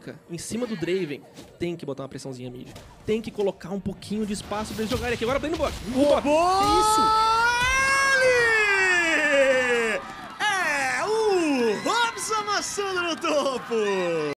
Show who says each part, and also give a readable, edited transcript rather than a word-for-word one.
Speaker 1: em cima do Draven, tem que botar uma pressãozinha mid. Tem que colocar um pouquinho de espaço pra eles jogarem aqui. Agora play no bot.
Speaker 2: Boa!
Speaker 1: Que isso?
Speaker 2: É o Robson amassando no topo!